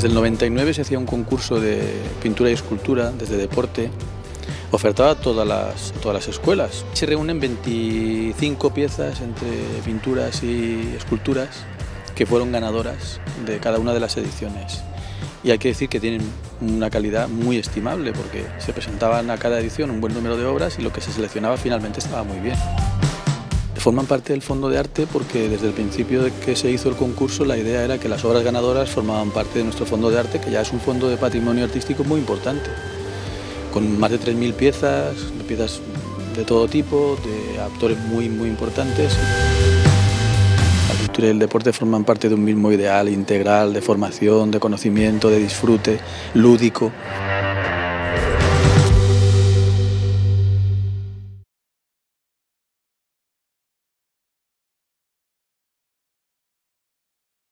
Desde el 99 se hacía un concurso de pintura y escultura desde deporte, ofertado a todas las escuelas. Se reúnen 25 piezas entre pinturas y esculturas que fueron ganadoras de cada una de las ediciones. Y hay que decir que tienen una calidad muy estimable porque se presentaban a cada edición un buen número de obras y lo que se seleccionaba finalmente estaba muy bien. Forman parte del Fondo de Arte porque desde el principio de que se hizo el concurso la idea era que las obras ganadoras formaban parte de nuestro Fondo de Arte, que ya es un fondo de patrimonio artístico muy importante, con más de 3.000 piezas de todo tipo, de autores muy importantes. La cultura y el deporte forman parte de un mismo ideal integral de formación, de conocimiento, de disfrute lúdico.